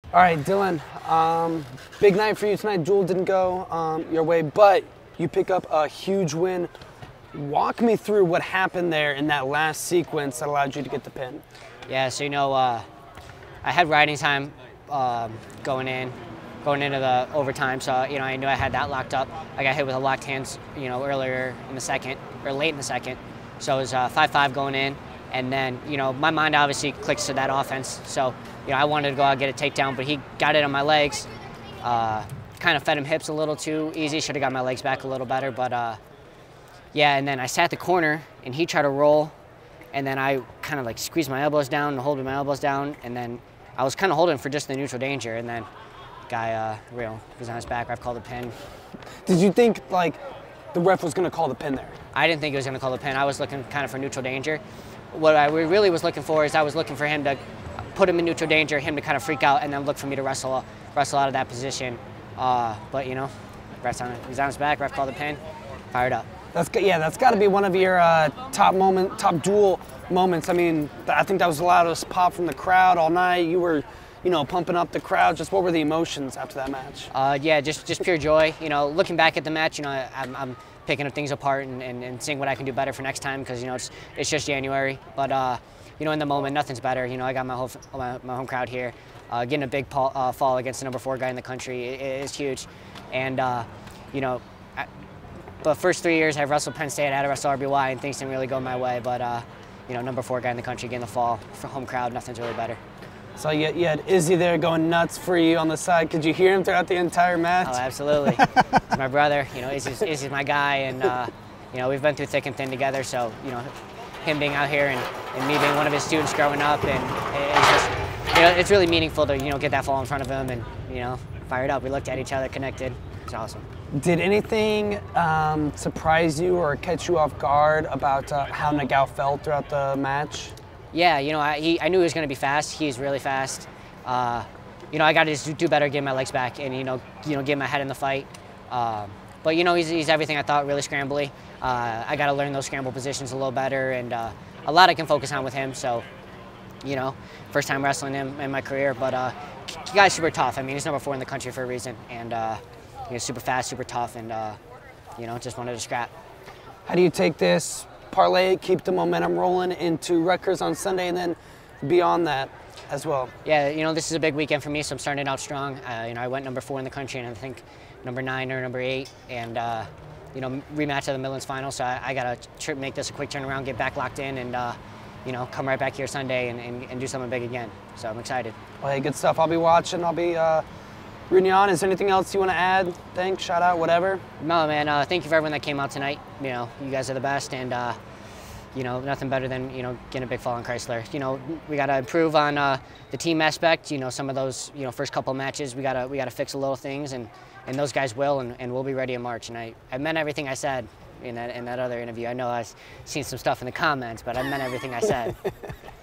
All right, Dylan, big night for you tonight. Duel didn't go your way, but you pick up a huge win. Walk me through what happened there in that last sequence that allowed you to get the pin. Yeah, so I had riding time going into the overtime, so I knew I had that locked up. I got hit with a locked hands, earlier in the second or late in the second, so it was 5-5 going in, and then my mind obviously clicks to that offense. So I wanted to go out and get a takedown, but he got it on my legs. Kind of fed him hips a little too easy. Should have got my legs back a little better, but yeah. And then I sat the corner, and he tried to roll. And then I kind of like squeezed my elbows down and holding my elbows down. And then I was kind of holding for just the neutral danger. And then guy, was on his back. Ref called the pin. Did you think like the ref was going to call the pin there? I didn't think he was going to call the pin. I was looking kind of for neutral danger. What I really was looking for is I was looking for him to put him in neutral danger, him to kind of freak out, and then look for me to wrestle out of that position. But ref's on it. He's on his back. Ref called the pin. Fired up. That's got to be one of your top duel moments. I mean, I think that was the loudest pop from the crowd all night. You were, pumping up the crowd. Just what were the emotions after that match? Yeah, just pure joy. Looking back at the match, I'm picking up things apart and seeing what I can do better for next time because it's just January. But in the moment, nothing's better. I got my home crowd here. Getting a big fall against the number 4 guy in the country is huge, and but first 3 years I've wrestled Penn State, I had to wrestle RBY, and things didn't really go my way. But number 4 guy in the country getting the fall for home crowd, nothing's really better. So you had Izzy there going nuts for you on the side. Could you hear him throughout the entire match? Oh, absolutely. He's my brother. Izzy's my guy, and we've been through thick and thin together. So him being out here and me being one of his students growing up, and it's just it's really meaningful to get that fall in front of him and fired up. We looked at each other, connected. It's awesome. Did anything surprise you or catch you off guard about how Nagao felt throughout the match? Yeah, I knew he was going to be fast. He's really fast. I got to just do better, get my legs back, and get my head in the fight. But he's everything I thought, really scrambly. I got to learn those scramble positions a little better, and a lot I can focus on with him. So, first time wrestling him in my career, but the guy's super tough. I mean, he's number 4 in the country for a reason, and super fast, super tough, and just wanted to scrap. How do you take this, parlay it, keep the momentum rolling into Rutgers on Sunday, and then beyond that as well? Yeah, this is a big weekend for me, so I'm starting out strong. I went number 4 in the country, and I think number 9 or number 8, and rematch of the Midlands final. So I got to make this a quick turnaround, get back locked in, and come right back here Sunday and do something big again. So I'm excited. Well, hey, good stuff. I'll be watching. I'll be rooting on. Is there anything else you want to add? Thanks, shout out, whatever? No, man. Thank you for everyone that came out tonight. You guys are the best, and nothing better than getting a big fall on Chrysler. We got to improve on the team aspect. Some of those first couple of matches we got to fix a little things, and those guys will, and we'll be ready in March. And I meant everything I said in that other interview. I know I've seen some stuff in the comments, but I meant everything I said.